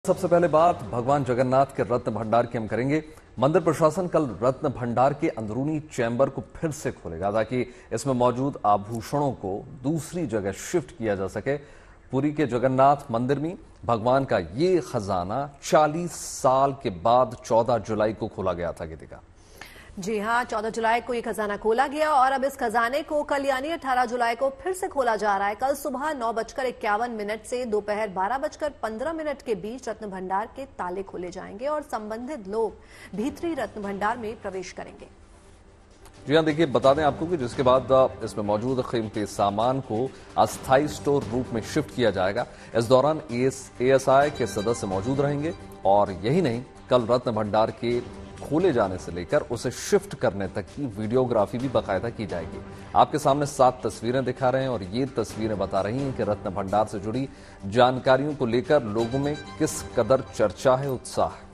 सबसे पहले बात भगवान जगन्नाथ के रत्न भंडार की हम करेंगे। मंदिर प्रशासन कल रत्न भंडार के अंदरूनी चैम्बर को फिर से खोलेगा ताकि इसमें मौजूद आभूषणों को दूसरी जगह शिफ्ट किया जा सके। पुरी के जगन्नाथ मंदिर में भगवान का ये खजाना 40 साल के बाद 14 जुलाई को खोला गया था। गीतिका जी हाँ, 14 जुलाई को ये खजाना खोला गया और अब इस खजाने को कल यानी 18 जुलाई को फिर से खोला जा रहा है। कल सुबह 9:51 से दोपहर 12:15 के बीच रत्न भंडार के ताले खोले जाएंगे और संबंधित लोग भीतरी रत्न भंडार में प्रवेश करेंगे। जी हाँ, देखिए बता दें आपको कि जिसके बाद इसमें मौजूद कीमती सामान को अस्थायी स्टोर रूप में शिफ्ट किया जाएगा। इस दौरान एएसआई के सदस्य मौजूद रहेंगे और यही नहीं, कल रत्न भंडार के खोले जाने से लेकर उसे शिफ्ट करने तक की वीडियोग्राफी भी बाकायदा की जाएगी। आपके सामने 7 तस्वीरें दिखा रहे हैं और ये तस्वीरें बता रही हैं कि रत्न भंडार से जुड़ी जानकारियों को लेकर लोगों में किस कदर चर्चा है, उत्साह है।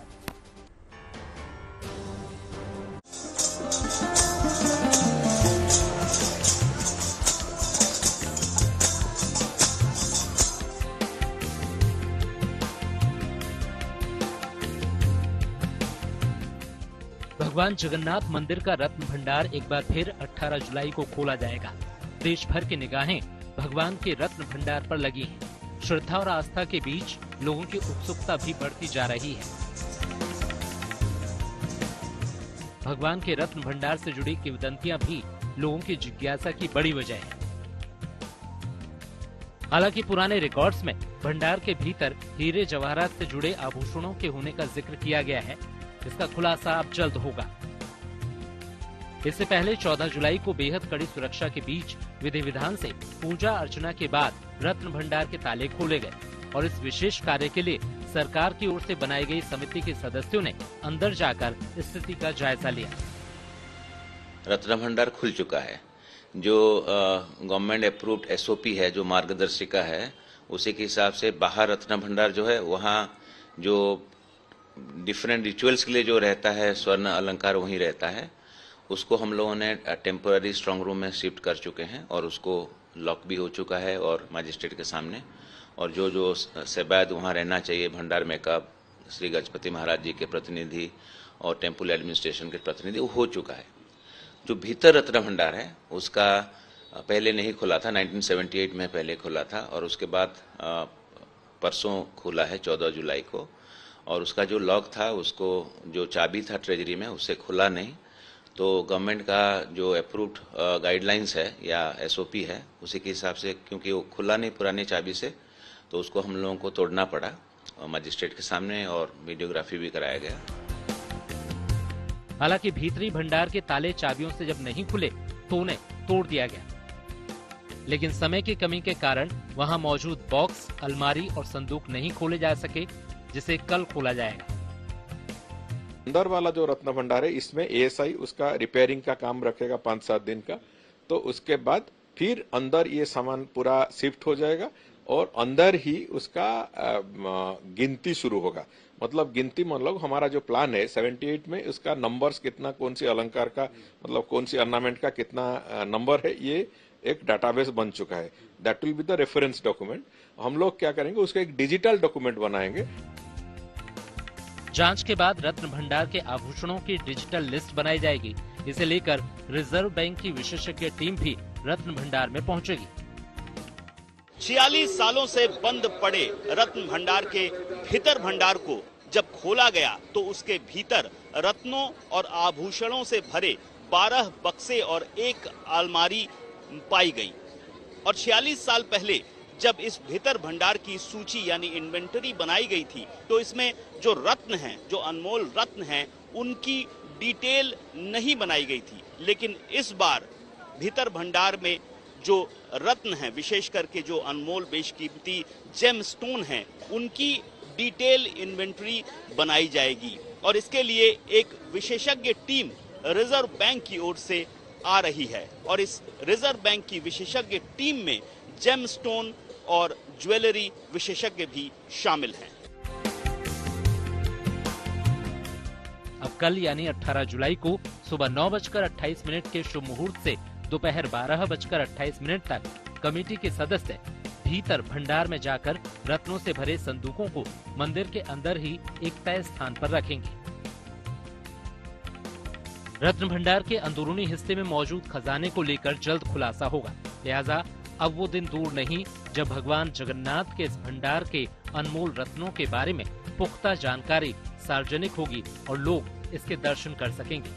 भगवान जगन्नाथ मंदिर का रत्न भंडार एक बार फिर 18 जुलाई को खोला जाएगा। देश भर की निगाहें भगवान के रत्न भंडार पर लगी हैं। श्रद्धा और आस्था के बीच लोगों की उत्सुकता भी बढ़ती जा रही है। भगवान के रत्न भंडार से जुड़ी किंवदंतियां भी लोगों की जिज्ञासा की बड़ी वजह है। हालांकि पुराने रिकॉर्ड्स में भंडार के भीतर हीरे जवाहरात से जुड़े आभूषणों के होने का जिक्र किया गया है। इसका खुलासा अब जल्द होगा। इससे पहले 14 जुलाई को बेहद कड़ी सुरक्षा के बीच विधि विधान से पूजा अर्चना के बाद रत्न भंडार के ताले खोले गए और इस विशेष कार्य के लिए सरकार की ओर से बनाई गई समिति के सदस्यों ने अंदर जाकर स्थिति का जायजा लिया। रत्न भंडार खुल चुका है। जो गवर्नमेंट अप्रूव्ड एसओपी है, जो मार्गदर्शिका है, उसी के हिसाब से बाहर रत्न भंडार जो है, वहाँ जो डिफरेंट रिचुअल्स के लिए जो रहता है स्वर्ण अलंकार वहीं रहता है। उसको हम लोगों ने टेम्पररी स्ट्रांग रूम में शिफ्ट कर चुके हैं और उसको लॉक भी हो चुका है और मजिस्ट्रेट के सामने। और जो जो सेवायत वहाँ रहना चाहिए, भंडार मेकअप, श्री गजपति महाराज जी के प्रतिनिधि और टेम्पल एडमिनिस्ट्रेशन के प्रतिनिधि, वो हो चुका है। जो भीतर रत्न भंडार है उसका पहले नहीं खुला था, 1978 में पहले खुला था और उसके बाद परसों खुला है 14 जुलाई को। और उसका जो लॉक था, उसको जो चाबी था ट्रेजरी में, उससे खुला नहीं। तो गवर्नमेंट का जो अप्रूव्ड गाइडलाइंस है या एसओपी है, उसी के हिसाब से, क्योंकि वो खुला नहीं पुरानी चाबी से, तो उसको हम लोगों को तोड़ना पड़ा मजिस्ट्रेट के सामने और वीडियोग्राफी भी कराया गया। हालांकि भीतरी भंडार के ताले चाबियों से जब नहीं खुले तो उन्हें तोड़ दिया गया, लेकिन समय की कमी के कारण वहां मौजूद बॉक्स, अलमारी और संदूक नहीं खोले जा सके, जिसे कल खोला जाएगा। अंदर वाला जो रत्न भंडार है, इसमें एएसआई उसका रिपेयरिंग का काम रखेगा 5-7 दिन का। तो उसके बाद फिर अंदर ये सामान पूरा शिफ्ट हो जाएगा और अंदर ही उसका गिनती शुरू होगा। मतलब गिनती, मतलब हमारा जो प्लान है 78 में, उसका नंबर्स कितना, कौन सी अलंकार का, मतलब कौन सी ऑर्नामेंट का कितना नंबर है, ये एक डाटाबेस बन चुका है। That will be the reference document. हम लोग क्या करेंगे, उसका एक डिजिटल डॉक्यूमेंट बनाएंगे। जांच के बाद रत्न भंडार के आभूषणों की डिजिटल लिस्ट बनाई जाएगी। इसे लेकर रिजर्व बैंक की विशेषज्ञ टीम भी रत्न भंडार में पहुंचेगी। 46 सालों से बंद पड़े रत्न भंडार के भीतर भंडार को जब खोला गया तो उसके भीतर रत्नों और आभूषणों से भरे 12 बक्से और एक अलमारी पाई गई। और 46 साल पहले जब इस भीतर भंडार की सूची यानी इन्वेंटरी बनाई गई थी, तो इसमें जो रत्न हैं, जो अनमोल रत्न हैं, उनकी डिटेल नहीं बनाई गई थी। लेकिन इस बार भीतर भंडार में जो रत्न हैं, विशेष करके जो अनमोल बेशकीमती जेम स्टोन हैं, उनकी डिटेल इन्वेंटरी बनाई जाएगी। और इसके लिए एक विशेषज्ञ टीम रिजर्व बैंक की ओर से आ रही है और इस रिजर्व बैंक की विशेषज्ञ टीम में जेम स्टोन और ज्वेलरी विशेषज्ञ भी शामिल हैं। अब कल यानी 18 जुलाई को सुबह 9:28 के शुभ मुहूर्त से दोपहर 12:28 तक कमेटी के सदस्य भीतर भंडार में जाकर रत्नों से भरे संदूकों को मंदिर के अंदर ही एक तय स्थान पर रखेंगे। रत्न भंडार के अंदरूनी हिस्से में मौजूद खजाने को लेकर जल्द खुलासा होगा। लिहाजा अब वो दिन दूर नहीं जब भगवान जगन्नाथ के इस भंडार के अनमोल रत्नों के बारे में पुख्ता जानकारी सार्वजनिक होगी और लोग इसके दर्शन कर सकेंगे।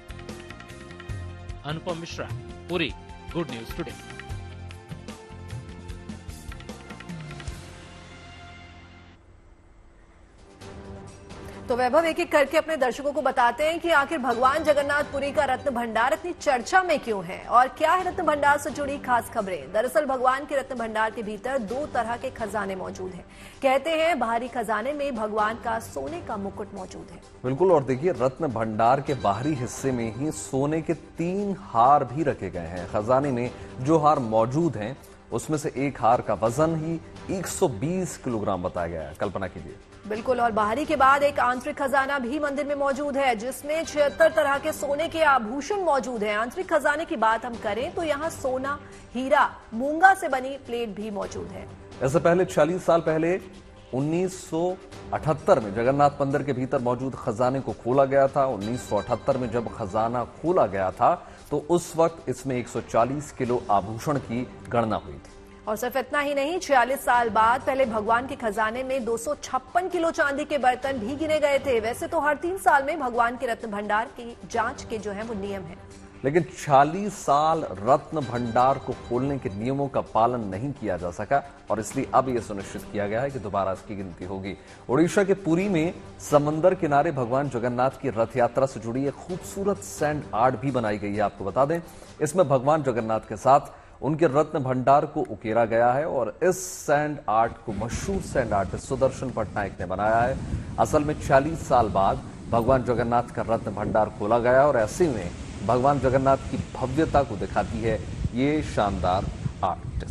Anupam Mishra, Puri, good news today. तो वैभव एक एक करके अपने दर्शकों को बताते हैं कि आखिर भगवान जगन्नाथपुरी का रत्न भंडार इतनी चर्चा में क्यों है और क्या है रत्न भंडार से जुड़ी खास खबरें। दरअसल भगवान के रत्न भंडार के भीतर 2 तरह के खजाने मौजूद हैं। कहते हैं बाहरी खजाने में भगवान का सोने का मुकुट मौजूद है। बिल्कुल, और देखिए रत्न भंडार के बाहरी हिस्से में ही सोने के 3 हार भी रखे गए हैं। खजाने में जो हार मौजूद हैं उसमें से एक हार का वजन ही 120 किलोग्राम बताया गया है। कल्पना कीजिए। बिल्कुल, और बाहरी के बाद एक आंतरिक खजाना भी मंदिर में मौजूद है जिसमें 76 तरह के सोने के आभूषण मौजूद हैं। आंतरिक खजाने की बात हम करें तो यहाँ सोना, हीरा, मूंगा से बनी प्लेट भी मौजूद है। इससे पहले 40 साल पहले 1978 में जगन्नाथ मंदिर के भीतर मौजूद खजाने को खोला गया था। 1978 में जब खजाना खोला गया था तो उस वक्त इसमें 140 किलो आभूषण की गणना हुई थी। और सिर्फ इतना ही नहीं, 46 साल बाद पहले भगवान के खजाने में 256 किलो चांदी के बर्तन भी गिने गए थे। वैसे तो हर 3 साल में भगवान के रत्न भंडार की जांच के जो है वो नियम है, लेकिन 40 साल रत्न भंडार को खोलने के नियमों का पालन नहीं किया जा सका और इसलिए अब यह सुनिश्चित किया गया है कि दोबारा इसकी गिनती होगी। ओडिशा के पुरी में समंदर किनारे भगवान जगन्नाथ की रथ यात्रा से जुड़ी एक खूबसूरत सैंड आर्ट भी बनाई गई है। आपको बता दें, इसमें भगवान जगन्नाथ के साथ उनके रत्न भंडार को उकेरा गया है और इस सैंड आर्ट को मशहूर सैंड आर्टिस्ट सुदर्शन पटनायक ने बनाया है। असल में 40 साल बाद भगवान जगन्नाथ का रत्न भंडार खोला गया और ऐसे में भगवान जगन्नाथ की भव्यता को दिखाती है ये शानदार आर्ट।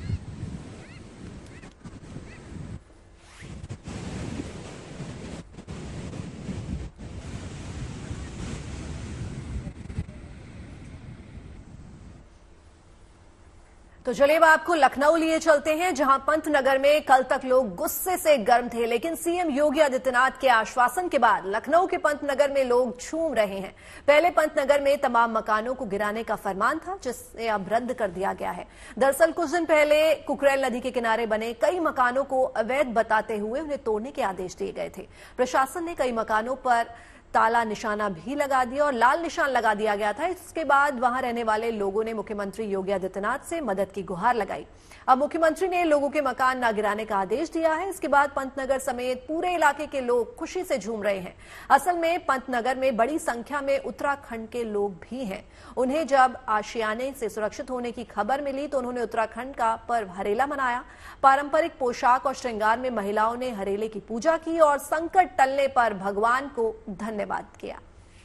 तो चलिए अब आपको लखनऊ लिए चलते हैं जहां पंतनगर में कल तक लोग गुस्से से गर्म थे, लेकिन सीएम योगी आदित्यनाथ के आश्वासन के बाद लखनऊ के पंतनगर में लोग झूम रहे हैं। पहले पंतनगर में तमाम मकानों को गिराने का फरमान था जिसे अब रद्द कर दिया गया है। दरअसल कुछ दिन पहले कुकरेल नदी के किनारे बने कई मकानों को अवैध बताते हुए उन्हें तोड़ने के आदेश दिए गए थे। प्रशासन ने कई मकानों पर ताला निशाना भी लगा दिया और लाल निशान लगा दिया गया था। इसके बाद वहां रहने वाले लोगों ने मुख्यमंत्री योगी आदित्यनाथ से मदद की गुहार लगाई। अब मुख्यमंत्री ने लोगों के मकान न गिराने का आदेश दिया है। इसके बाद पंतनगर समेत पूरे इलाके के लोग खुशी से झूम रहे हैं। असल में पंतनगर में बड़ी संख्या में उत्तराखंड के लोग भी हैं। उन्हें जब आशियाने से सुरक्षित होने की खबर मिली तो उन्होंने उत्तराखंड का पर्व हरेला मनाया। पारंपरिक पोशाक और श्रृंगार में महिलाओं ने हरेले की पूजा की और संकट टलने पर भगवान को धन्यवाद किया।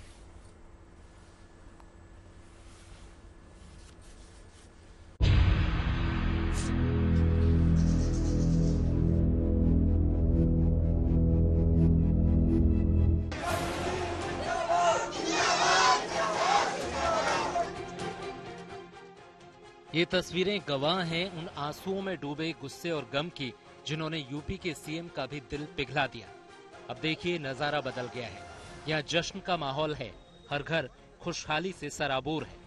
ये तस्वीरें गवाह हैं उन आंसुओं में डूबे गुस्से और गम की जिन्होंने यूपी के सीएम का भी दिल पिघला दिया। अब देखिए नजारा बदल गया है। यहाँ जश्न का माहौल है, हर घर खुशहाली से सराबोर है।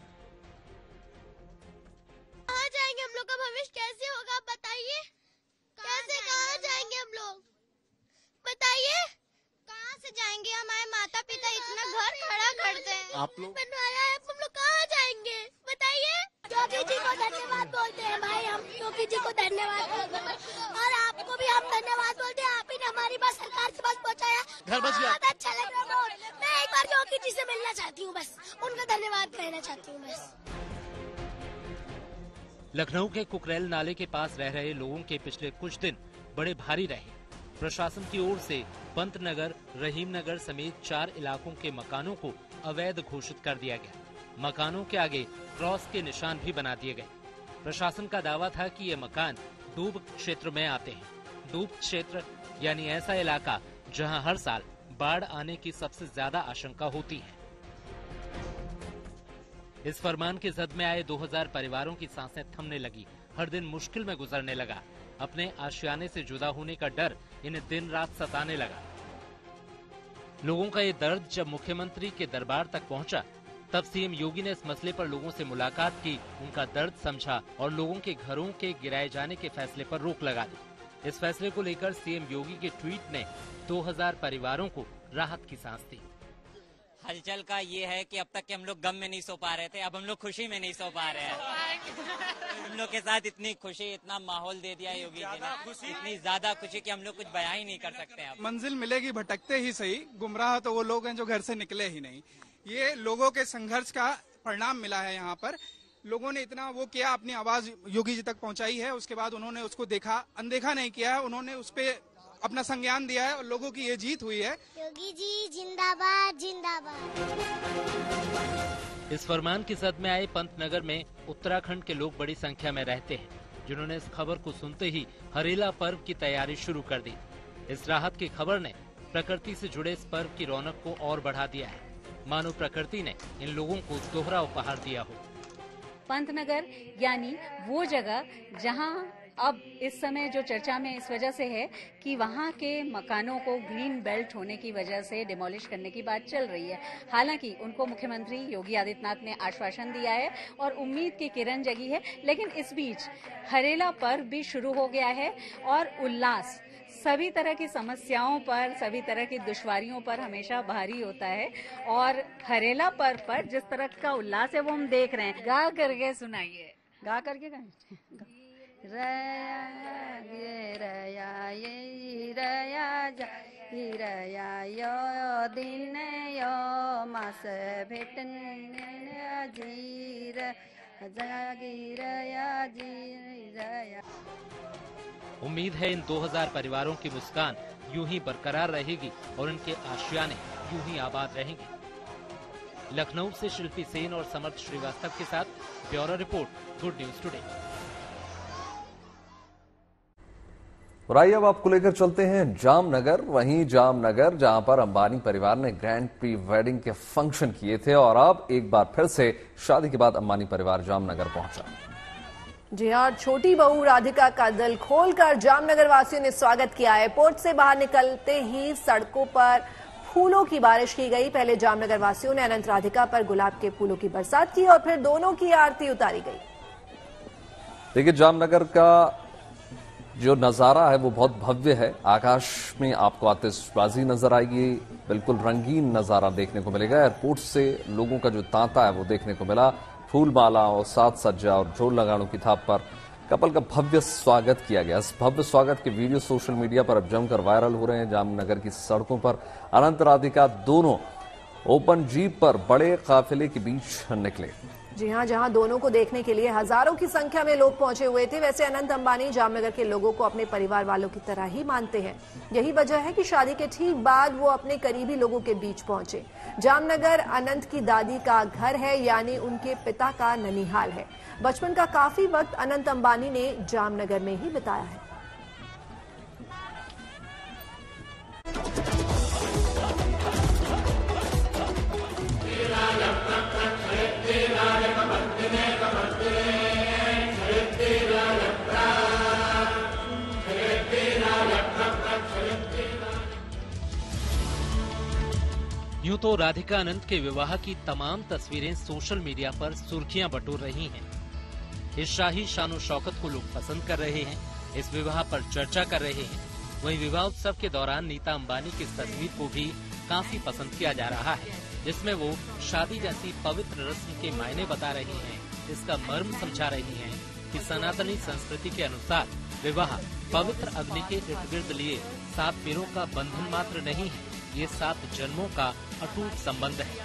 कहाँ जाएंगे हम लोग का भविष्य कैसे होगा बताइए? कैसे कहाँ जाएंगे हम लोग बताइए? कहाँ से जाएंगे? हमारे माता पिता इतना घर खड़ा करते हैं, आप लोग बनवाया है, हम लोग कहाँ जाएंगे बताइए? योगी जी को धन्यवाद बोलते हैं भाई, हम योगी जी को धन्यवाद बोलते हैं और आपको भी हम धन्यवाद बोलते हैं। आप ही ने हमारी बात सरकार के पास पहुँचाया, बहुत अच्छा लग रहा है। मैं एक बार योगी जी से मिलना चाहती हूँ, बस उनका धन्यवाद कहना चाहती हूँ बस। लखनऊ के कुकरेल नाले के पास रह रहे लोगों के पिछले कुछ दिन बड़े भारी रहे। प्रशासन की ओर से पंतनगर, रहीमनगर समेत 4 इलाकों के मकानों को अवैध घोषित कर दिया गया। मकानों के आगे क्रॉस के निशान भी बना दिए गए। प्रशासन का दावा था कि ये मकान डूब क्षेत्र में आते हैं। डूब क्षेत्र यानी ऐसा इलाका जहां हर साल बाढ़ आने की सबसे ज्यादा आशंका होती है। इस फरमान की जद में आए 2000 परिवारों की सांसें थमने लगी। हर दिन मुश्किल में गुजरने लगा। अपने आशियाने से जुदा होने का डर इन्हें दिन रात सताने लगा। लोगों का ये दर्द जब मुख्यमंत्री के दरबार तक पहुंचा, तब सीएम योगी ने इस मसले पर लोगों से मुलाकात की, उनका दर्द समझा और लोगों के घरों के गिराए जाने के फैसले पर रोक लगा दी। इस फैसले को लेकर सीएम योगी के ट्वीट ने 2000 परिवारों को राहत की सांस दी। हलचल का ये है कि अब तक के हम लोग गम में नहीं सो पा रहे थे, अब हम लोग खुशी में नहीं सो पा रहे हैं। हम लोग के साथ इतनी खुशी, इतना माहौल दे दिया योगी जी ने, इतनी ज्यादा खुशी कि हम लोग कुछ बयां ही नहीं कर सकते हैं। मंजिल मिलेगी भटकते ही सही, गुमराह तो वो लोग हैं जो घर से निकले ही नहीं। ये लोगों के संघर्ष का परिणाम मिला है। यहाँ पर लोगों ने इतना वो किया, अपनी आवाज योगी जी तक पहुंचाई है, उसके बाद उन्होंने उसको देखा, अनदेखा नहीं किया है, उन्होंने उस पे अपना संज्ञान दिया है और लोगों की ये जीत हुई है। योगी जी जिंदाबाद जिंदाबाद। इस फरमान की सद में आए पंतनगर में उत्तराखंड के लोग बड़ी संख्या में रहते हैं, जिन्होंने इस खबर को सुनते ही हरेला पर्व की तैयारी शुरू कर दी। इस राहत की खबर ने प्रकृति से जुड़े इस पर्व की रौनक को और बढ़ा दिया है, मानो प्रकृति ने इन लोगों को दोहरा उपहार दिया हो। पंतनगर यानी वो जगह जहां अब इस समय जो चर्चा में इस वजह से है कि वहां के मकानों को ग्रीन बेल्ट होने की वजह से डिमोलिश करने की बात चल रही है। हालांकि उनको मुख्यमंत्री योगी आदित्यनाथ ने आश्वासन दिया है और उम्मीद की किरण जगी है, लेकिन इस बीच हरेला पर्व भी शुरू हो गया है और उल्लास सभी तरह की समस्याओं पर, सभी तरह की दुश्वारियों पर हमेशा भारी होता है। और हरेला पर्व पर जिस तरह का उल्लास है वो हम देख रहे हैं। गा करके सुनाइए, गा करके दिन यो मास भेटन जीर उम्मीद है इन 2000 परिवारों की मुस्कान यूं ही बरकरार रहेगी और इनके आशियाने यूं ही आबाद रहेंगे। लखनऊ से शिल्पी सेन और समर्थ श्रीवास्तव के साथ bureau report, good news today. और आइए अब आपको लेकर चलते हैं जामनगर। वहीं जामनगर जहां पर अंबानी परिवार ने ग्रैंड प्री वेडिंग के फंक्शन किए थे और अब एक बार फिर से शादी के बाद अंबानी परिवार जामनगर पहुंचा। जी हाँ, छोटी बहू राधिका का दिल खोलकर जामनगर वासियों ने स्वागत किया। एयरपोर्ट से बाहर निकलते ही सड़कों पर फूलों की बारिश की गई। पहले जामनगर वासियों ने अनंत राधिका पर गुलाब के फूलों की बरसात की और फिर दोनों की आरती उतारी गई। देखिए, जामनगर का जो नजारा है वो बहुत भव्य है। आकाश में आपको आतिशबाजी नजर आएगी, बिल्कुल रंगीन नजारा देखने को मिलेगा। एयरपोर्ट से लोगों का जो तांता है वो देखने को मिला। फूल माला और साज सज्जा और ढोल नगाड़ों की थाप पर कपल का भव्य स्वागत किया गया। इस भव्य स्वागत के वीडियो सोशल मीडिया पर अब जमकर वायरल हो रहे हैं। जामनगर की सड़कों पर अनंत राधिका दोनों ओपन जीप पर बड़े काफिले के बीच निकले। जी हाँ, जहां दोनों को देखने के लिए हजारों की संख्या में लोग पहुंचे हुए थे। वैसे अनंत अंबानी जामनगर के लोगों को अपने परिवार वालों की तरह ही मानते हैं। यही वजह है कि शादी के ठीक बाद वो अपने करीबी लोगों के बीच पहुंचे। जामनगर अनंत की दादी का घर है, यानी उनके पिता का ननिहाल है। बचपन का काफी वक्त अनंत अंबानी ने जामनगर में ही बिताया है। यूं तो राधिका अनंत के विवाह की तमाम तस्वीरें सोशल मीडिया पर सुर्खियां बटोर रही हैं। इस शाही शानो शौकत को लोग पसंद कर रहे हैं, इस विवाह पर चर्चा कर रहे हैं। वहीं विवाह उत्सव के दौरान नीता अंबानी की इस तस्वीर को भी काफी पसंद किया जा रहा है, जिसमें वो शादी जैसी पवित्र रस्म के मायने बता रही हैं, इसका मर्म समझा रही हैं कि सनातनी संस्कृति के अनुसार विवाह पवित्र अग्नि के इर्द गिर्द लिए 7 पेड़ों का बंधन मात्र नहीं है, ये 7 जन्मों का अटूट संबंध है।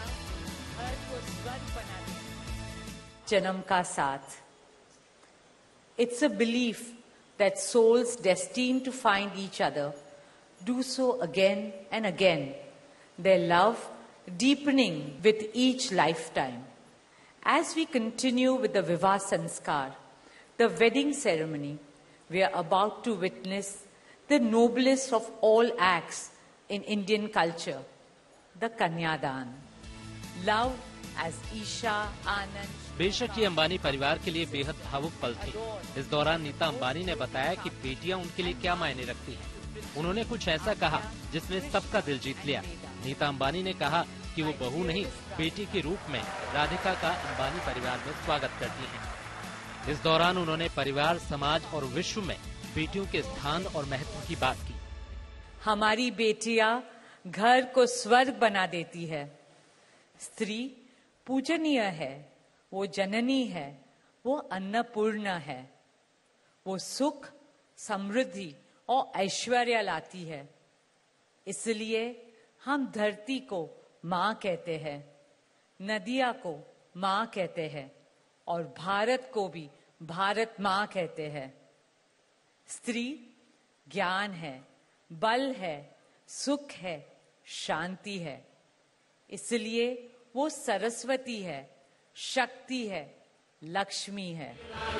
जन्म का साथ। It's a belief that souls destined to find each other do so again and again, their love deepening with each lifetime. As we continue with the Vivah Sanskar, the wedding ceremony, we are about to witness the noblest of all acts in Indian culture, the Kanyadan. Love as Isha, Anand, बेशक ये अंबानी परिवार के लिए बेहद भावुक पल थे। इस दौरान नीता अंबानी ने बताया कि बेटियां उनके लिए क्या मायने रखती हैं। उन्होंने कुछ ऐसा कहा जिसने सबका दिल जीत लिया। नीता अंबानी ने कहा कि वो बहू नहीं, बेटी के रूप में राधिका का अंबानी परिवार में स्वागत करती हैं। इस दौरान उन्होंने परिवार, समाज और विश्व में बेटियों के स्थान और महत्व की बात की। हमारी बेटियां घर को स्वर्ग बना देती है। स्त्री पूजनीय है, वो जननी है, वो अन्नपूर्णा है, वो सुख, समृद्धि और ऐश्वर्य लाती है। इसलिए हम धरती को माँ कहते हैं, नदिया को माँ कहते हैं और भारत को भी भारत माँ कहते हैं। स्त्री ज्ञान है, बल है, सुख है, शांति है। इसलिए वो सरस्वती है, शक्ति है, लक्ष्मी है।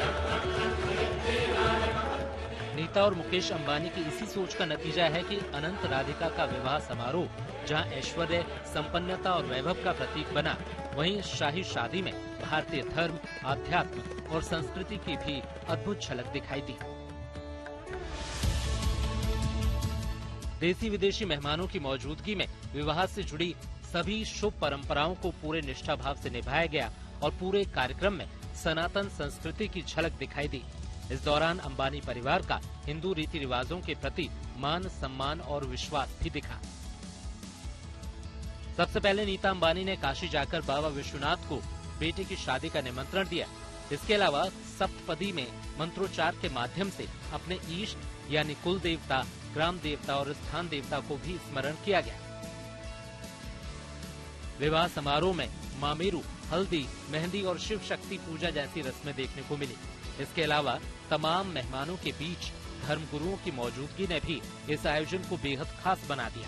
नीता और मुकेश अंबानी की इसी सोच का नतीजा है कि अनंत राधिका का विवाह समारोह जहां ऐश्वर्य, संपन्नता और वैभव का प्रतीक बना, वहीं शाही शादी में भारतीय धर्म, आध्यात्म और संस्कृति की भी अद्भुत झलक दिखाई दी। देसी विदेशी मेहमानों की मौजूदगी में विवाह से जुड़ी सभी शुभ परंपराओं को पूरे निष्ठा भाव से निभाया गया और पूरे कार्यक्रम में सनातन संस्कृति की झलक दिखाई दी। इस दौरान अंबानी परिवार का हिंदू रीति रिवाजों के प्रति मान, सम्मान और विश्वास भी दिखा। सबसे पहले नीता अंबानी ने काशी जाकर बाबा विश्वनाथ को बेटे की शादी का निमंत्रण दिया। इसके अलावा सप्तपदी में मंत्रोच्चार के माध्यम से अपने इष्ट यानी कुल देवता, ग्राम देवता और स्थान देवता को भी स्मरण किया गया। विवाह समारोह में मामेरू, हल्दी, मेहंदी और शिव शक्ति पूजा जैसी रस्में देखने को मिली। इसके अलावा तमाम मेहमानों के बीच धर्मगुरुओं की मौजूदगी ने भी इस आयोजन को बेहद खास बना दिया।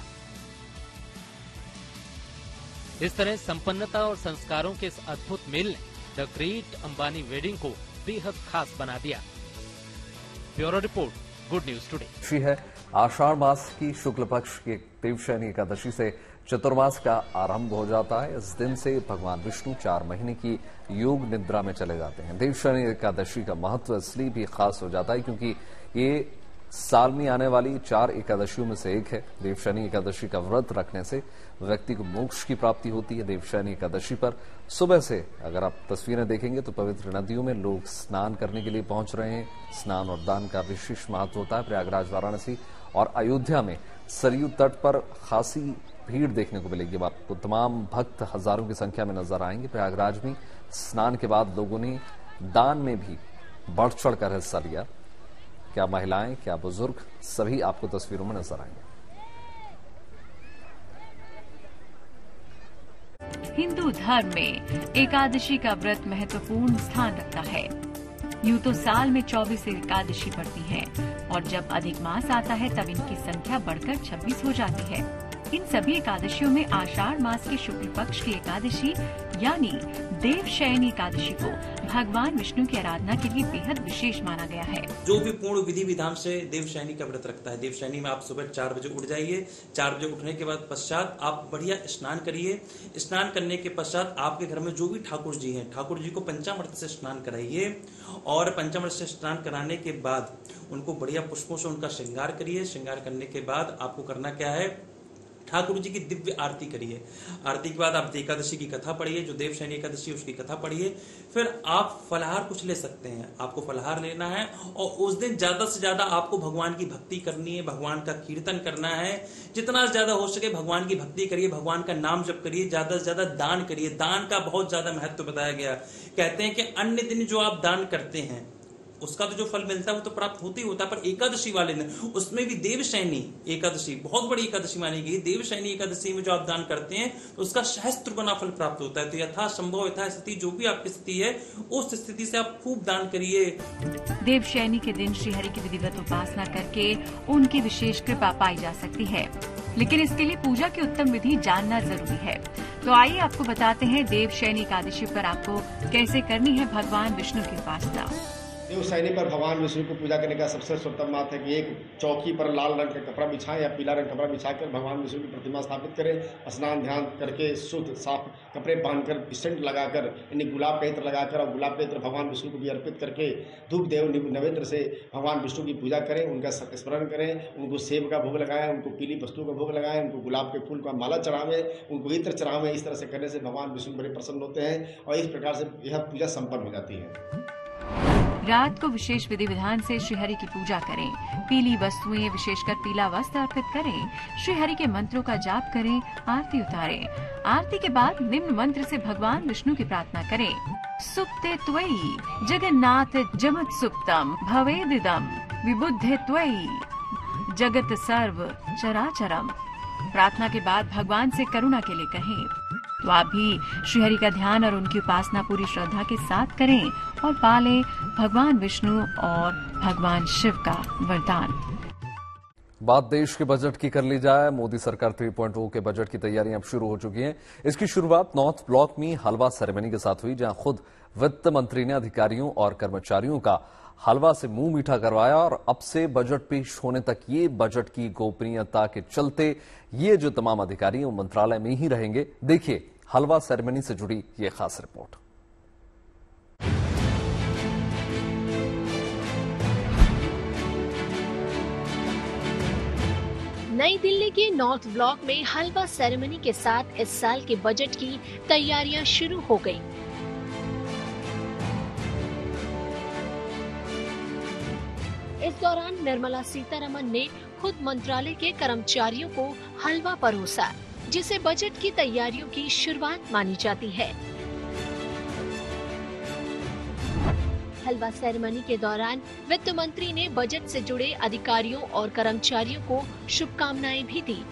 इस तरह संपन्नता और संस्कारों के इस अद्भुत मेल ने द ग्रेट अंबानी वेडिंग को बेहद खास बना दिया। Bureau report, good news today. है आषाढ़ मास की शुक्ल पक्ष की देवशयनी एकादशी से चतुर्मास का आरंभ हो जाता है। इस दिन से भगवान विष्णु 4 महीने की योग निद्रा में चले जाते हैं। देवशयनी एकादशी का महत्व इसलिए भी खास हो जाता है क्योंकि ये साल में आने वाली 4 एकादशियों में से एक है। देवशयनी एकादशी का व्रत रखने से व्यक्ति को मोक्ष की प्राप्ति होती है। देवशयनी एकादशी पर सुबह से अगर आप तस्वीरें देखेंगे तो पवित्र नदियों में लोग स्नान करने के लिए पहुंच रहे हैं। स्नान और दान का विशेष महत्व होता है। प्रयागराज, वाराणसी और अयोध्या में सरयू तट पर खासी भीड़ देखने को मिलेगी। आपको तमाम भक्त हजारों की संख्या में नजर आएंगे। प्रयागराज में स्नान के बाद लोगों ने दान में भी बढ़ चढ़कर हिस्सा लिया। क्या महिलाएं, क्या बुजुर्ग, सभी आपको तस्वीरों में नजर आएंगे। हिंदू धर्म में एकादशी का व्रत महत्वपूर्ण स्थान रखता है। यूं तो साल में 24 एकादशी पड़ती है और जब अधिक मास आता है तब इनकी संख्या बढ़कर 26 हो जाती है। इन सभी एकादशियों में आषाढ़ मास की शुक्ल पक्ष की एकादशी यानी देवशयनी एकादशी को भगवान विष्णु की आराधना के लिए बेहद विशेष माना गया है। जो भी पूर्ण विधि विधान से देवशयनी का व्रत रखता है, देवशयनी में आप सुबह 4 बजे उठ जाइए। 4 बजे उठने के बाद पश्चात आप बढ़िया स्नान करिए। स्नान करने के पश्चात आपके घर में जो भी ठाकुर जी हैं, ठाकुर जी को पंचामृत से स्नान कराइए और पंचामृत से स्नान कराने के बाद उनको बढ़िया पुष्पों से उनका श्रृंगार करिए। श्रृंगार करने के बाद आपको करना क्या है, ठाकुर जी की दिव्य आरती करिए। आरती के बाद आप एकादशी की कथा पढ़िए, जो देवशयनी एकादशी उसकी कथा पढ़िए। फिर आप फलाहार कुछ ले सकते हैं, आपको फलाहार लेना है और उस दिन ज्यादा से ज्यादा आपको भगवान की भक्ति करनी है, भगवान का कीर्तन करना है। जितना ज्यादा हो सके भगवान की भक्ति करिए, भगवान का नाम जप करिए, ज्यादा से ज्यादा दान करिए। दान का बहुत ज्यादा महत्व बताया गया। कहते हैं कि अन्य दिन जो आप दान करते हैं उसका तो जो फल मिलता है वो तो प्राप्त होता ही होता है, पर एकादशी वाले दिन उसमें भी देवशयनी एकादशी बहुत बड़ी एकादशी मानी गई। देवशयनी एकादशी में जो आप दान करते हैं तो उसका सहस्त्र गुना फल प्राप्त होता है। तो यथासंभव यथास्थिति जो भी आपकी स्थिति है उस स्थिति से आप खूब दान करिए। देवशयनी के दिन श्रीहरि की विधिवत उपासना करके उनकी विशेष कृपा पाई जा सकती है, लेकिन इसके लिए पूजा की उत्तम विधि जानना जरूरी है। तो आइए आपको बताते हैं देवशयनी एकादशी पर आपको कैसे करनी है भगवान विष्णु की उपासना। देव सैनी पर भगवान विष्णु को पूजा करने का सबसे सर्वोत्तम बात है कि एक चौकी पर लाल रंग का कपड़ा बिछाएं या पीला रंग कपड़ा बिछाकर भगवान विष्णु की प्रतिमा स्थापित करें। स्नान ध्यान करके शुद्ध साफ कपड़े पहनकर सेंट लगाकर यानी गुलाब का इत्र लगाकर और गुलाब का इत्र भगवान विष्णु को भी अर्पित करके धूप देव नैवेद्य से भगवान विष्णु की पूजा करें, उनका स्मरण करें, उनको सेब का भोग लगाएं, उनको पीली वस्तु का भोग लगाएं, उनको गुलाब के फूल का माला चढ़ावें, उनको इत्र चढ़ावें। इस तरह से करने से भगवान विष्णु बड़े प्रसन्न होते हैं और इस प्रकार से यह पूजा संपन्न हो जाती है। रात को विशेष विधि विधान से श्रीहरि की पूजा करें, पीली वस्तुएं विशेषकर पीला वस्त्र अर्पित करें, श्रीहरि के मंत्रों का जाप करें, आरती उतारें। आरती के बाद निम्न मंत्र से भगवान विष्णु की प्रार्थना करें। सुप्ते त्वयि जगन्नाथ जमत सुप्तम भवेदिदम विबुद्धे त्वयि जगत सर्व चराचरम। प्रार्थना के बाद भगवान से करुणा के लिए कहें। तो आप भी श्रीहरि का ध्यान और उनकी उपासना पूरी श्रद्धा के साथ करें और पाले भगवान विष्णु और भगवान शिव का वरदान। बात देश के बजट की कर ली जाए। मोदी सरकार 3.0 के बजट की तैयारियां अब शुरू हो चुकी हैं। इसकी शुरुआत नॉर्थ ब्लॉक में हलवा सेरेमनी के साथ हुई, जहां खुद वित्त मंत्री ने अधिकारियों और कर्मचारियों का हलवा से मुंह मीठा करवाया। और अब से बजट पेश होने तक ये बजट की गोपनीयता के चलते ये जो तमाम अधिकारी मंत्रालय में ही रहेंगे। देखिए हलवा सेरेमनी से जुड़ी ये खास रिपोर्ट। नई दिल्ली के नॉर्थ ब्लॉक में हलवा सेरेमनी के साथ इस साल के बजट की तैयारियां शुरू हो गई। इस दौरान निर्मला सीतारमण ने खुद मंत्रालय के कर्मचारियों को हलवा परोसा, जिसे बजट की तैयारियों की शुरुआत मानी जाती है। हलवा सेरेमनी के दौरान वित्त मंत्री ने बजट से जुड़े अधिकारियों और कर्मचारियों को शुभकामनाएं भी दी।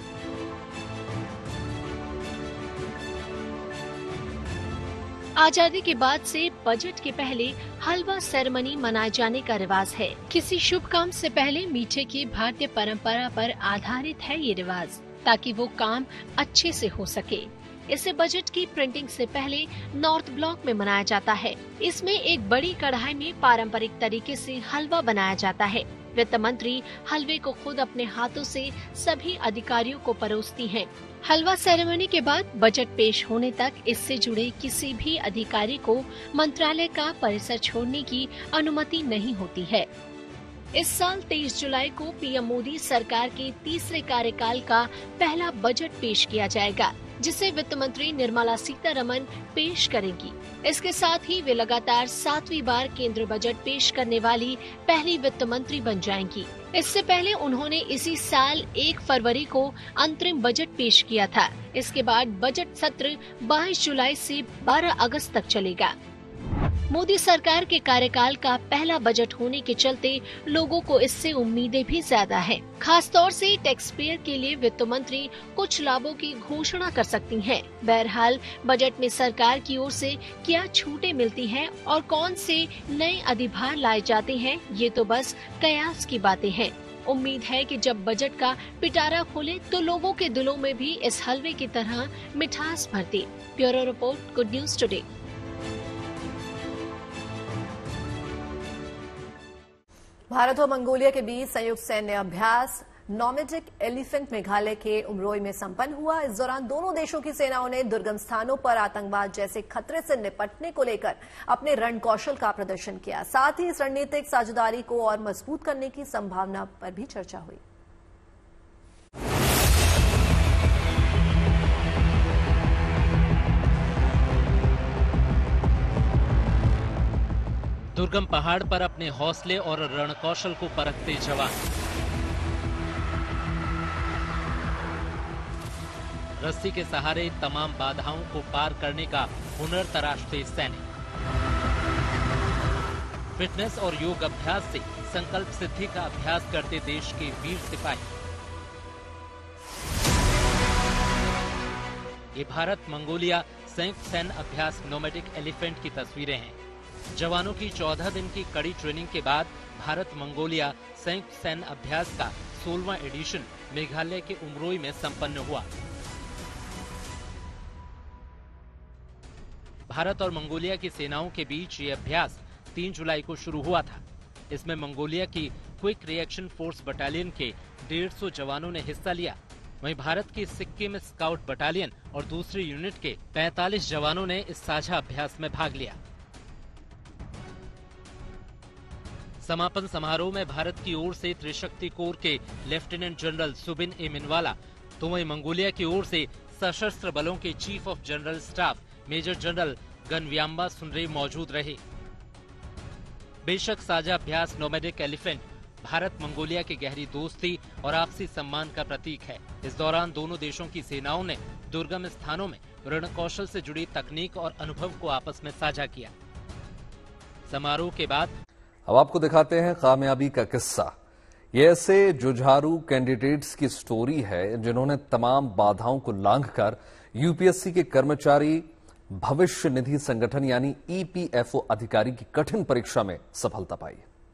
आजादी के बाद से बजट के पहले हलवा सेरेमनी मनाए जाने का रिवाज है। किसी शुभ काम से पहले मीठे की भारतीय परंपरा पर आधारित है ये रिवाज, ताकि वो काम अच्छे से हो सके। इसे बजट की प्रिंटिंग से पहले नॉर्थ ब्लॉक में मनाया जाता है। इसमें एक बड़ी कढ़ाई में पारंपरिक तरीके से हलवा बनाया जाता है। वित्त मंत्री हलवे को खुद अपने हाथों से सभी अधिकारियों को परोसती हैं। हलवा सेरेमनी के बाद बजट पेश होने तक इससे जुड़े किसी भी अधिकारी को मंत्रालय का परिसर छोड़ने की अनुमति नहीं होती है। इस साल 23 जुलाई को पीएम मोदी सरकार के तीसरे कार्यकाल का पहला बजट पेश किया जाएगा, जिसे वित्त मंत्री निर्मला सीतारमण पेश करेंगी। इसके साथ ही वे लगातार 7वीं बार केंद्र बजट पेश करने वाली पहली वित्त मंत्री बन जाएंगी। इससे पहले उन्होंने इसी साल 1 फरवरी को अंतरिम बजट पेश किया था। इसके बाद बजट सत्र 22 जुलाई से 12 अगस्त तक चलेगा। मोदी सरकार के कार्यकाल का पहला बजट होने के चलते लोगों को इससे उम्मीदें भी ज्यादा हैं। खास तौर से टैक्स पेयर के लिए वित्त मंत्री कुछ लाभों की घोषणा कर सकती हैं। बहरहाल बजट में सरकार की ओर से क्या छूटें मिलती हैं और कौन से नए अधिभार लाए जाते हैं, ये तो बस कयास की बातें हैं। उम्मीद है कि जब बजट का पिटारा खोले तो लोगों के दिलों में भी इस हलवे की तरह मिठास भरती। Bureau report, good news today. Bharat और मंगोलिया के बीच संयुक्त सैन्य अभ्यास नॉमेडिक एलिफेंट मेघालय के उमरोई में संपन्न हुआ। इस दौरान दोनों देशों की सेनाओं ने दुर्गम स्थानों पर आतंकवाद जैसे खतरे से निपटने को लेकर अपने रणकौशल का प्रदर्शन किया। साथ ही इस रणनीतिक साझेदारी को और मजबूत करने की संभावना पर भी चर्चा हुई। दुर्गम पहाड़ पर अपने हौसले और रणकौशल को परखते जवान। रस्सी के सहारे तमाम बाधाओं को पार करने का हुनर तराशते सैनिक। फिटनेस और योग अभ्यास से संकल्प सिद्धि का अभ्यास करते देश के वीर सिपाही। ये भारत मंगोलिया संयुक्त सैन्य अभ्यास नोमैडिक एलिफेंट की तस्वीरें हैं। जवानों की 14 दिन की कड़ी ट्रेनिंग के बाद भारत मंगोलिया संयुक्त सैन्य अभ्यास का 16वां एडिशन मेघालय के उमरोई में संपन्न हुआ। भारत और मंगोलिया की सेनाओं के बीच ये अभ्यास 3 जुलाई को शुरू हुआ था। इसमें मंगोलिया की क्विक रिएक्शन फोर्स बटालियन के 150 जवानों ने हिस्सा लिया। वहीं भारत की सिक्किम स्काउट बटालियन और दूसरी यूनिट के 45 जवानों ने इस साझा अभ्यास में भाग लिया। समापन समारोह में भारत की ओर से त्रिशक्ति कोर के lieutenant general Subin A Minwala, तो वहीं मंगोलिया की ओर से सशस्त्र बलों के chief of general staff major general Ganbyamba Sunre मौजूद रहे। बेशक साझा अभ्यास नोमैडिक एलिफेंट भारत मंगोलिया की गहरी दोस्ती और आपसी सम्मान का प्रतीक है। इस दौरान दोनों देशों की सेनाओं ने दुर्गम स्थानों में रणकौशल से जुड़ी तकनीक और अनुभव को आपस में साझा किया। समारोह के बाद अब आपको दिखाते हैं कामयाबी का किस्सा। ये ऐसे जुझारू कैंडिडेट्स की स्टोरी है जिन्होंने तमाम बाधाओं को लांघकर यूपीएससी के कर्मचारी भविष्य निधि संगठन यानी ईपीएफओ अधिकारी की कठिन परीक्षा में सफलता पाई।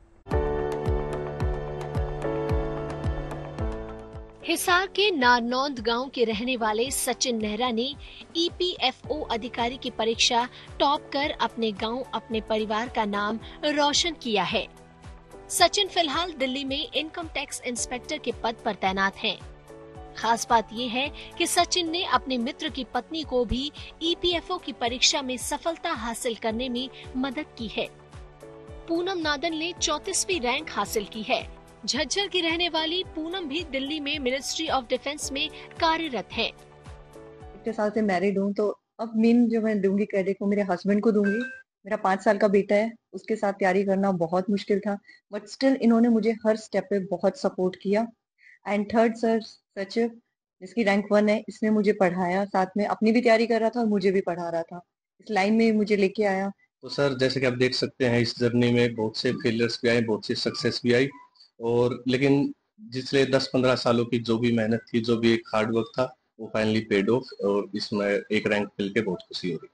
हिसार के नारनौंद गांव के रहने वाले सचिन नेहरा ने ईपीएफओ अधिकारी की परीक्षा टॉप कर अपने गांव, अपने परिवार का नाम रोशन किया है। सचिन फिलहाल दिल्ली में इनकम टैक्स इंस्पेक्टर के पद पर तैनात हैं। खास बात यह है कि सचिन ने अपने मित्र की पत्नी को भी ईपीएफओ की परीक्षा में सफलता हासिल करने में मदद की है। पूनम नादन ने 34वीं रैंक हासिल की है। झज्जर की रहने वाली पूनम भी दिल्ली में मिनिस्ट्री ऑफ डिफेंस में कार्यरत है। इतने साल से मैरिड हूँ, तो अब मेन जो मैं दूंगी क्रेडिट को मेरे हस्बैंड को दूंगी। मेरा 5 साल का बेटा है, उसके साथ तैयारी करना बहुत मुश्किल था, बट स्टिल इन्होंने मुझे हर स्टेप पे बहुत सपोर्ट किया। एंड थर्ड सर सचिव, जिसकी रैंक 1 है, इसने मुझे पढ़ाया, साथ में अपनी भी तैयारी कर रहा था और मुझे भी पढ़ा रहा था, इस लाइन में मुझे लेके आया। तो सर जैसे कि आप देख सकते हैं, इस जर्नी में बहुत से फेलियर्स भी आए, बहुत सी सक्सेस भी आई, और लेकिन जिसले 10-15 सालों की जो भी मेहनत थी, जो भी एक हार्ड वर्क था, वो फाइनली पेड ऑफ, और इसमें एक रैंक मिल के बहुत खुशी हो रही।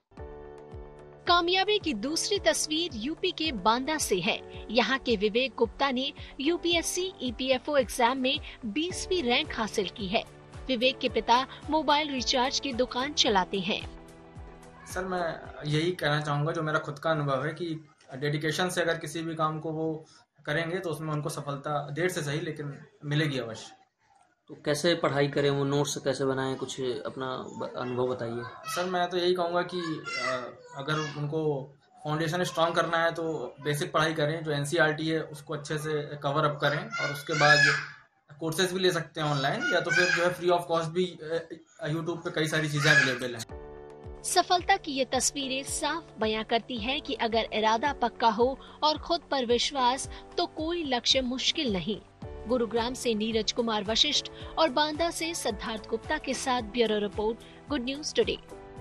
कामयाबी की दूसरी तस्वीर यूपी के बांदा से है। यहाँ के विवेक गुप्ता ने यूपीएससी ईपीएफओ एग्जाम में 20वीं रैंक हासिल की है। विवेक के पिता मोबाइल रिचार्ज की दुकान चलाते हैं। सर मैं यही कहना चाहूँगा, जो मेरा खुद का अनुभव है, कि डेडिकेशन से अगर किसी भी काम को वो करेंगे तो उसमें उनको सफलता देर से सही लेकिन मिलेगी अवश्य। तो कैसे पढ़ाई करें, वो नोट्स कैसे बनाएं, कुछ अपना अनुभव बताइए। सर मैं तो यही कहूँगा कि अगर उनको फाउंडेशन स्ट्रांग करना है तो बेसिक पढ़ाई करें, जो एनसीईआरटी है उसको अच्छे से कवर अप करें, और उसके बाद कोर्सेज भी ले सकते हैं ऑनलाइन, या तो फिर जो है फ्री ऑफ कॉस्ट भी यूट्यूब पे कई सारी चीज़ें अवेलेबल हैं। सफलता की ये तस्वीरें साफ बयां करती है कि अगर इरादा पक्का हो और खुद पर विश्वास, तो कोई लक्ष्य मुश्किल नहीं। गुरुग्राम से नीरज कुमार वशिष्ठ और बांदा से सिद्धार्थ गुप्ता के साथ bureau report, good news today.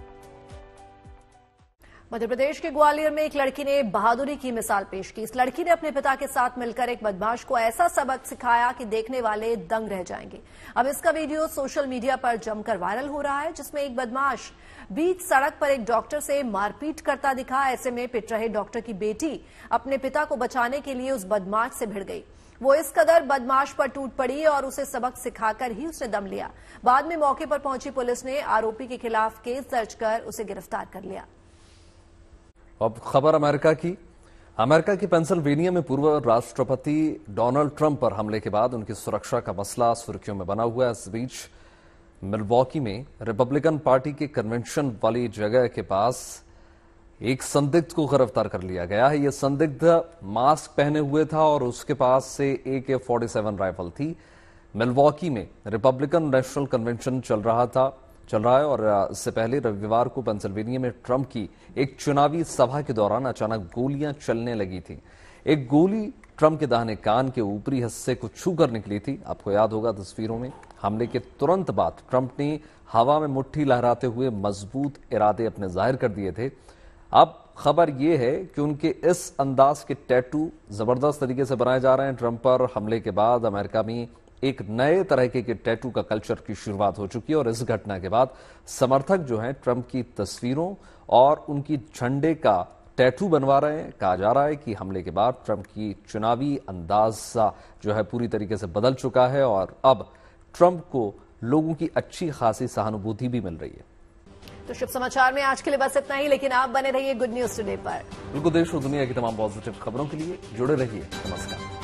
Madhya Pradesh के ग्वालियर में एक लड़की ने बहादुरी की मिसाल पेश की। इस लड़की ने अपने पिता के साथ मिलकर एक बदमाश को ऐसा सबक सिखाया कि देखने वाले दंग रह जाएंगे। अब इसका वीडियो सोशल मीडिया पर जमकर वायरल हो रहा है, जिसमें एक बदमाश बीच सड़क पर एक डॉक्टर से मारपीट करता दिखा। ऐसे में पिट रहे डॉक्टर की बेटी अपने पिता को बचाने के लिए उस बदमाश से भिड़ गई। वो इस कदर बदमाश पर टूट पड़ी और उसे सबक सिखाकर ही उसने दम लिया। बाद में मौके पर पहुंची पुलिस ने आरोपी के खिलाफ केस दर्ज कर उसे गिरफ्तार कर लिया। अब खबर अमेरिका की पेंसिल्वेनिया में पूर्व राष्ट्रपति डोनाल्ड ट्रंप पर हमले के बाद उनकी सुरक्षा का मसला सुर्खियों में बना हुआ है। इस बीच मिल्वॉकी में रिपब्लिकन पार्टी के कन्वेंशन वाली जगह के पास एक संदिग्ध को गिरफ्तार कर लिया गया है। यह संदिग्ध मास्क पहने हुए था और उसके पास से AK-47 राइफल थी। मिल्वॉकी में रिपब्लिकन नेशनल कन्वेंशन चल रहा है और इससे पहले रविवार को पेंसिल्वेनिया में ट्रंप की एक चुनावी सभा के दौरान अचानक गोलियां चलने लगी थी। एक गोली ट्रंप के दाहिने कान के ऊपरी हिस्से को छूकर निकली थी। आपको याद होगा तस्वीरों में हमले के तुरंत बाद ट्रंप ने हवा में मुट्ठी लहराते हुए मजबूत इरादे अपने जाहिर कर दिए थे। अब खबर यह है कि उनके इस अंदाज के टैटू जबरदस्त तरीके से बनाए जा रहे हैं। ट्रंप पर हमले के बाद अमेरिका में एक नए तरह के टैटू का कल्चर की शुरुआत हो चुकी है और इस घटना के बाद समर्थक जो हैं ट्रंप की तस्वीरों और उनकी झंडे का टैटू बनवा रहे हैं। कहा जा रहा है कि हमले के बाद ट्रंप की चुनावी अंदाजा जो है पूरी तरीके से बदल चुका है और अब ट्रंप को लोगों की अच्छी खासी सहानुभूति भी मिल रही है। तो शुभ समाचार में आज के लिए बस इतना ही, लेकिन आप बने रहिए गुड न्यूज टुडे पर। बिल्कुल, देश और दुनिया की तमाम पॉजिटिव खबरों के लिए जुड़े रहिए। नमस्कार।